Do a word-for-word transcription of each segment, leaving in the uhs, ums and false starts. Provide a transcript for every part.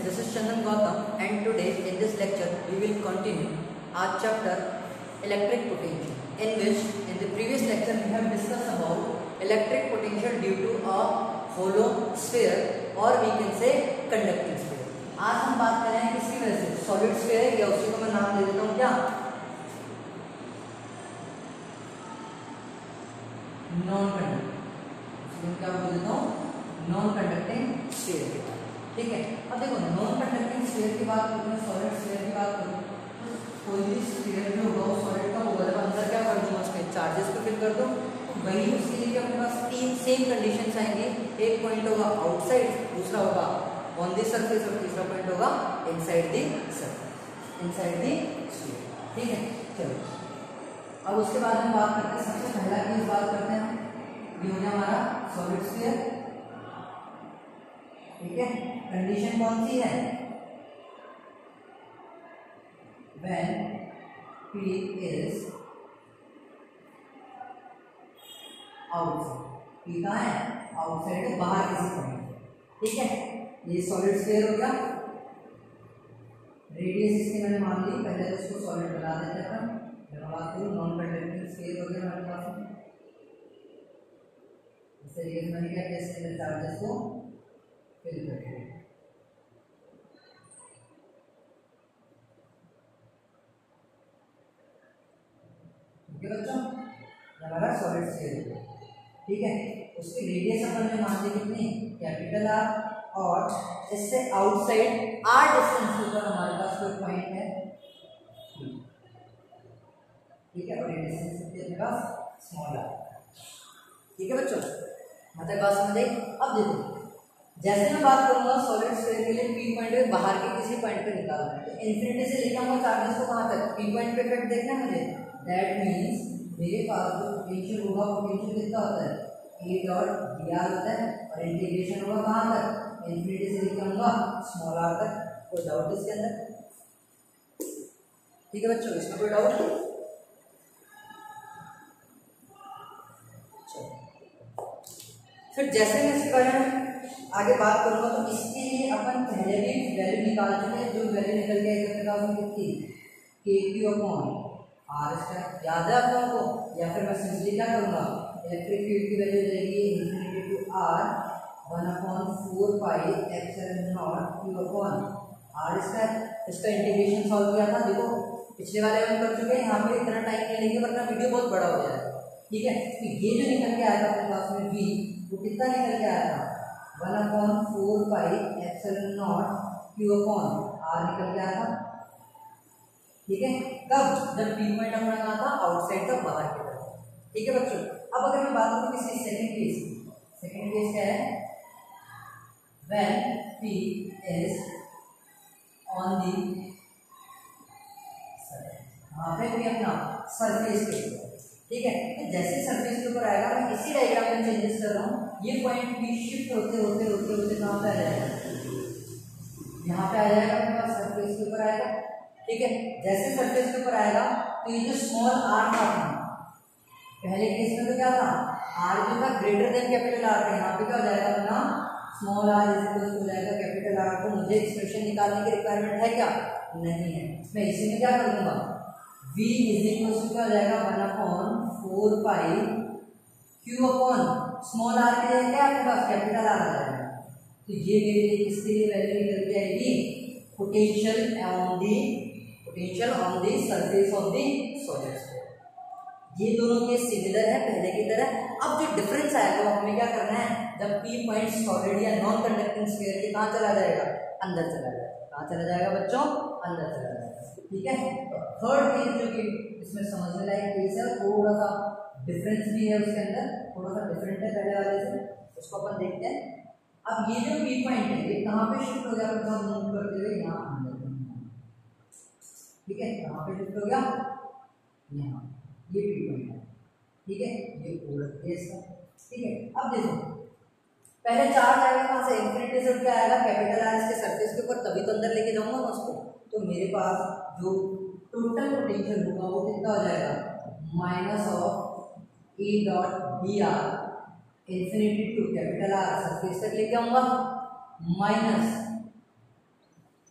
this is Chandan Gautam, and today in this lecture we will continue our chapter electric potential, in which in the previous lecture we have discussed about electric potential due to a hollow sphere or we can say conducting sphere. आज हम बात कर रहे हैं किसकी वजह से, solid sphere, या उसी को मैं नाम दे देता हूँ क्या, नॉन कंडक्टिंग, क्या बोल देता हूँ, नॉन कंडक्टिंग स्फीयर के बारे में। ठीक है, अब देखो नॉन कंडक्टिंग स्फीयर की बात करूँ, सॉलिड स्फीयर की बात करूँ, तो कोई भी स्फीयर जो होगा वो सॉलिड का होगा, जब अंदर क्या कर दूंगा, उसके चार्जेस को फिल कर दो, तो वही उसके लिए अपने पास तीन सेम कंडीशंस आएंगे। एक पॉइंट होगा आउटसाइड, दूसरा होगा ऑन द सरफेस और तीसरा पॉइंट होगा inside the surface, inside the sphere. ठीक है, चलो अब उसके बाद हम बात करते हैं, सबसे पहला केस बात करते हैं, ये हो गया हमारा सॉलिड स्फीयर। ठीक है, कंडीशन कौन सी है, when P is outside, P कहाँ है, आउटसाइड है, बाहर किसी पॉइंट। ठीक है, ये सॉलिड स्फीयर हो गया, रेडियस इसकी मैंने मान ली, पहले तो उसको सॉलिड बना देते हैं अपन। जब बात करूँ नॉन कंडक्टिंग स्फीयर हो गया हमारे पास, इस तरीके से मैंने क्या किया, इसके अंदर चार्जेस को फिल कर दिया। ठीक है बच्चों, हमारा सॉलिड स्फीयर है। ठीक है, उसकी रेडियस अपन ने मान ली कितनी, कैपिटल आर, और इससे आउटसाइड आर डिस्टेंस के ऊपर हमारे पास कोई पॉइंट है। ठीक है, और ये डिस्टेंस कितनी है अपने पास, स्मॉल आर। ठीक है बच्चों, मतलब बात समझ आई। अब देखो, जैसे मैं बात करूंगा सॉलिड स्फीयर के लिए पी पॉइंट पे बाहर के किसी पॉइंट पे निकालना है, तो इन्फिनिटी से लेके आऊंगा चार्जेस को कहां तक, पी पॉइंट पे इफेक्ट देखना है मुझे। दैट मींस मेरे पास जो पोटेंशियल होगा, पोटेंशियल कितना होता है, ए डॉट डी आर होता है, और इंटीग्रेशन होगा कहां तक, इन्फिनिटी से लेके आऊंगा स्मॉल आर तक। कोई डाउट इसके अंदर? ठीक है बच्चों, इसमें कोई डाउट? फिर जैसे मैं इसके बारे में आगे बात करूंगा, तो इसके लिए अपन पहले भी वैल्यू निकाल चुके हैं, जो वैल्यू निकल के आई कितनी, के क्यू अपॉन आर स्क्वायर, याद है आप लोगों को? या फिर मैं सिंपली क्या करूंगा, इलेक्ट्रिक फील्ड की वैल्यू जाएगी infinity to R one upon four pi epsilon naught Q upon R square. इसका इंटीग्रेशन सॉल्व किया था, देखो पिछले वाले हम कर चुके हैं, यहाँ पे इतना टाइम नहीं लेंगे वरना वीडियो बहुत बड़ा हो जाएगा। ठीक है, तो ये जो निकल के आया था अपने पास में v, वो कितना निकल के आया था, one upon four pi epsilon naught Q upon R निकल के आया था। ठीक है, कब, जब पी पॉइंट अपना कहा था आउटसाइड तक, बाहर की तरफ। ठीक है बच्चों, अब अगर मैं बात करूं किसी सेकंड केस की, सेकंड केस क्या है, when P is on the surface, वहां पे भी अपना सरफेस के ऊपर। ठीक है, तो जैसे सरफेस के ऊपर आएगा, मैं इसी डायग्राम में चेंजेस कर रहा हूँ, ये पॉइंट भी शिफ्ट होते होते होते होते कहाँ पे आ जाएगा, यहाँ पे आ जाएगा, अपने पास सरफेस के ऊपर आएगा। ठीक है, जैसे सरफेस के ऊपर आएगा, तो ये जो स्मॉल आर था पहले केस में तो क्या था, आर जो था ग्रेटर देन कैपिटल आर था, यहाँ पे क्या हो जाएगा अपना small R is equal to हो जाएगा कैपिटल आर। को मुझे एक्सप्रेशन निकालने की रिक्वायरमेंट है क्या, नहीं है, मैं इसी में क्या कर दूंगा, v इज इक्वल टू क्या हो जाएगा, one upon four pi q upon small R के लिए क्या आपके पास, कैपिटल आर आ जाएगा। तो ये मेरे लिए किसके लिए वैल्यू निकल के आएगी, potential on the potential on the surface of the solid sphere. ये दोनों के सिमिलर है पहले की तरह। अब जो डिफरेंस आएगा वो हमें क्या करना है, जब पी पॉइंट सॉलिड या नॉन कंडक्टिंग स्फीयर के कहाँ चला जाएगा, अंदर चला जाएगा। कहाँ चला जाएगा बच्चों, अंदर चला जाएगा। ठीक है, तो थर्ड केस जो कि इसमें समझने लायक केस है, थोड़ा सा डिफरेंस भी है उसके अंदर, थोड़ा सा डिफरेंट है पहले वाले से, उसको अपन देखते हैं। अब ये जो पी पॉइंट है ये कहाँ पे शिफ्ट हो जाएगा, मूव करते हुए यहाँ अंदर। ठीक है, कहाँ पे शिफ्ट हो गया, यहाँ, ये पी पॉइंट है। ठीक है, ये पूरा केस है। ठीक है, अब देखो पहले चार्ज आएगा कहाँ से, इन्फिनिटी से क्या आएगा, कैपिटल आर इसके सरफेस के ऊपर, तभी तो अंदर लेके जाऊंगा मैं उसको। तो मेरे पास जो टोटल पोटेंशियल होगा वो कितना हो जाएगा, minus of E dot d R infinity to capital R surface तक लेके आऊंगा, माइनस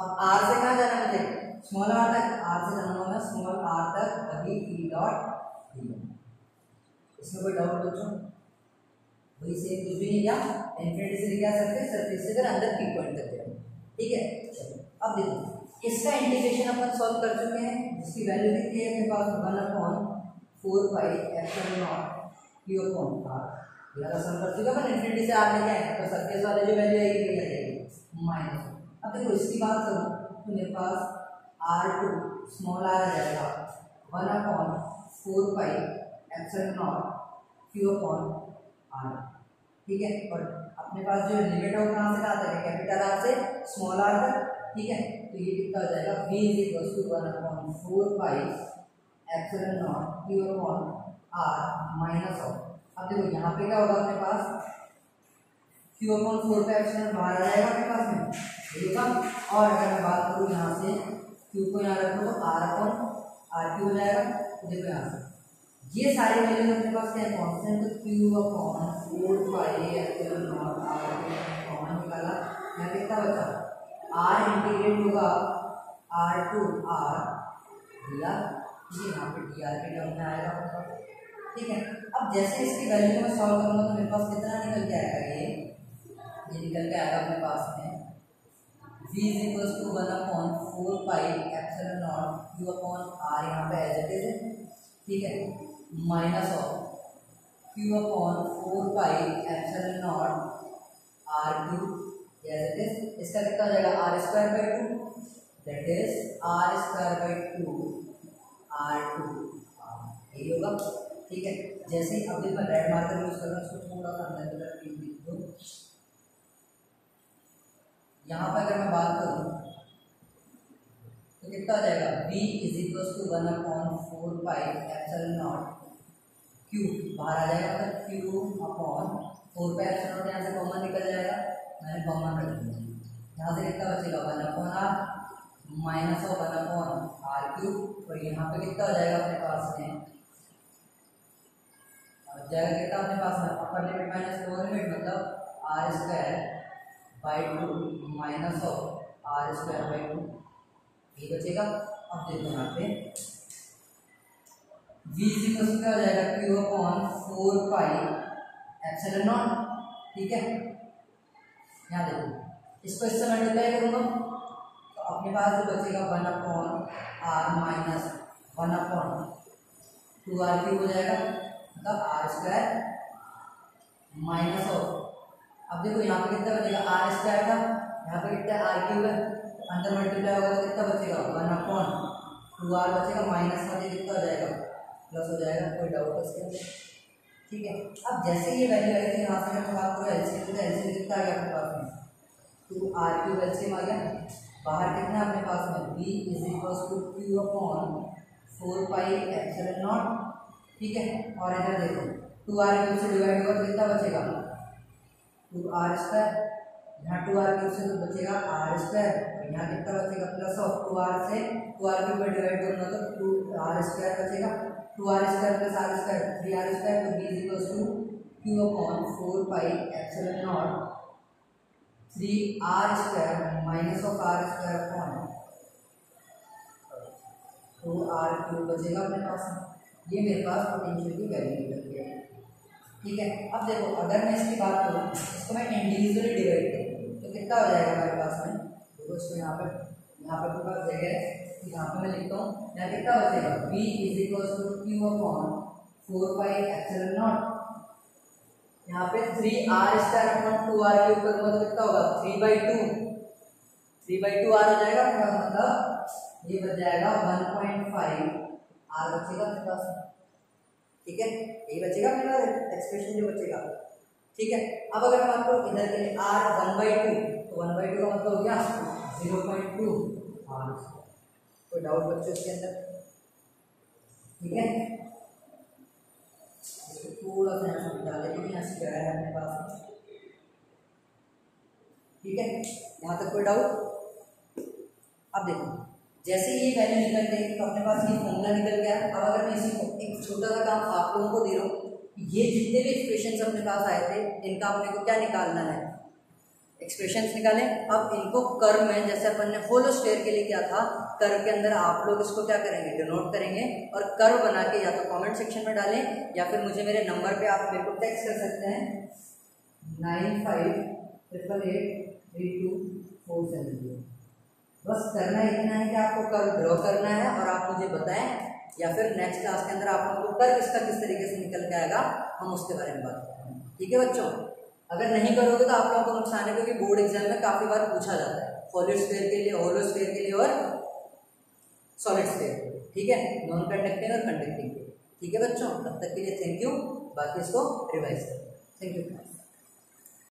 अब आर से कहाँ जाना मुझे, स्मॉल आर तक, आर से जाना होगा स्मॉल आर तक, वही ई डॉट डी। इसमें कोई डाउट बच्चों? वही सेम कुछ भी नहीं किया, इन्फिनिटी से क्या सकते, सरफेस से अंदर पी पॉइंट तक गया। ठीक है, चलो अब देखो इसका इंटीग्रेशन अपन सॉल्व कर चुके हैं, जिसकी वैल्यू कितनी है अपने पास, one upon four pi epsilon naught Q upon R. ये सम कर चुका अपन, इन्फिनिटी से आर लेके आए तो सरफेस वाले जो वैल्यू आएगी वो क्या जाएगी माइनस। अब देखो इसकी बात करूँ तो मेरे पास आर टू स्मॉल आर आ जाएगा one upon four pi epsilon naught Q upon R. ठीक है, और अपने पास जो लिमिट है वो कहाँ से कहाँ तक है, कैपिटल आर से स्मॉल आर तक। ठीक है, तो ये कितना हो जाएगा, v is equal to one upon four pi epsilon naught Q upon R minus of. अब देखो यहाँ पे क्या होगा अपने पास, q upon four pi epsilon बाहर आ जाएगा अपने पास में, ठीक है। और अगर मैं बात करूँ यहाँ से q को यहाँ रखो तो r अपॉन आर क्यू हो जाएगा। तो देखो यहाँ से ये सारे वैल्यूज अपने पास क्या है, कांस्टेंट, तो q upon four pi epsilon naught R common निकाला, यहाँ कितना बचा, r इंटीग्रेट होगा r टू r दिया, ये यहाँ पे dr के टर्म में आएगा। ठीक है, अब जैसे इसकी वैल्यू को मैं सॉल्व करूँगा तो मेरे पास कितना निकल के आएगा, ये ये निकल के आएगा अपने पास में v is equal to one upon four pi epsilon naught q upon r, यहाँ पे एज इट इज। ठीक है, minus of q upon four pi epsilon naught r cube as it is. इसका कितना हो जाएगा, R square by two, that is R square by two R to R, यही होगा। ठीक है, जैसे ही अब मैं रेड मार्कर यूज कर रहा हूँ, उसको थोड़ा सा अंदर की तरफ लिख दो। यहाँ पर अगर मैं बात करूँ तो कितना हो जाएगा, v is equal to one upon four pi epsilon naught Q बाहर आ जाएगा, तो Q upon four pi epsilon naught यहाँ से कॉमन निकल जाएगा, मैंने कॉमन रख दिया। यहाँ से कितना बचेगा, one upon R minus of one upon R cube, और यहाँ पे कितना हो जाएगा अपने पास में, जाएगा कितना अपने पास में, upper limit minus lower limit, मतलब R square by two minus of R square by two, ये बचेगा। अब देखो यहाँ पे v इज इक्वल टू क्या हो जाएगा, q upon four pi epsilon naught. ठीक है, यहाँ देखो इसको इससे मल्टीप्लाई करूँगा तो अपने पास जो बचेगा one upon R minus one upon two R cube हो जाएगा, मतलब आर स्क्वायर माइनस ऑफ, अब देखो यहाँ पे कितना बचेगा, आर स्क्वायर था, यहाँ पे कितना आर क्यूब है, अंदर मल्टीप्लाई होगा तो कितना बचेगा, वन अपॉन टू आर बचेगा, माइनस में कितना हो जाएगा, प्लस हो जाएगा। कोई डाउट है इसके अंदर? ठीक है, अब जैसे ये वैल्यू आई थी यहाँ से मैं बात करूँ एलसीएम, तो एलसीएम कितना आ गया अपने पास में, टू आर क्यूब एलसीएम आ गया, बाहर कितना अपने पास में, v is equal to Q upon four pi epsilon naught. ठीक है, और इधर देखो टू आर क्यूब से डिवाइड होगा तो कितना बचेगा, टू आर स्क्वायर, यहाँ टू आर क्यूब से तो बचेगा आर स्क्वायर, और यहाँ कितना बचेगा, प्लस ऑफ टू आर से टू आर क्यूब में डिवाइड करूँगा तो टू आर स्क्वायर बचेगा, two R square plus R square three R square, तो v is equal to Q upon four pi epsilon naught three R square minus of R square upon two R cube बचेगा अपने पास। ये मेरे पास potential की value निकल गई है। ठीक है, अब देखो अगर मैं इसकी बात करूँ, इसको मैं इंडिविजुअली डिवाइड करूँ तो कितना हो जाएगा हमारे पास में, देखो इसको यहाँ पर यहाँ पर पास जगह है, यहाँ पर मैं लिखता हूँ, यहाँ कितना बचेगा, v is equal to Q upon four pi epsilon naught, यहाँ पे three R square upon two R cube करूँगा तो कितना होगा, three by two three by two R हो जाएगा, मतलब ये बच जाएगा वन पॉइंट फाइव आर बचेगा अपने पास। ठीक है, यही बचेगा अपने पास एक्सप्रेशन जो बचेगा। ठीक है, अब अगर मैं आपको इधर के लिए आर वन बाई टू, तो वन बाई टू का मतलब हो गया जीरो पॉइंट टू आर। कोई डाउट बच्चों इसके अंदर? ठीक है, थोड़ा सा यहाँ समझा लेकिन यहाँ से क्या है अपने पास। ठीक है, यहाँ तक कोई डाउट? अब देखो जैसे ये वैल्यू निकल गई तो अपने पास ये फॉर्मूला निकल गया। अब अगर मैं इसी को एक छोटा सा काम आप लोगों को दे रहा हूँ, ये जितने भी एक्सप्रेशन अपने पास आए थे इनका अपने को क्या निकालना है, एक्सप्रेशंस निकालें। अब इनको कर्व में, जैसे अपन ने होलो स्फीयर के लिए क्या था, कर्व के अंदर आप लोग इसको क्या करेंगे, डिनोट करेंगे और कर्व बना के या तो कमेंट सेक्शन में डालें या फिर मुझे मेरे नंबर पे आप मेरे को टेक्स्ट कर सकते हैं nine five triple eight three two four seven zero. बस करना इतना है कि आपको कर्व ड्रॉ करना है और आप मुझे बताएं, या फिर नेक्स्ट क्लास के अंदर आप लोगों को कर्व इसका किस तरीके से निकल के आएगा हम उसके बारे में बात करेंगे। ठीक है बच्चों, अगर नहीं करोगे तो आप लोगों को नुकसान है, क्योंकि बोर्ड एग्जाम में काफी बार पूछा जाता है सॉलिड स्फीयर के लिए, होलो स्फीयर के लिए और सॉलिड स्फीयर। ठीक है, नॉन कंडक्टिंग और कंडक्टिंग के। ठीक है बच्चों, तब तक के लिए थैंक यू, बाकी इसको रिवाइज करें। Thank you.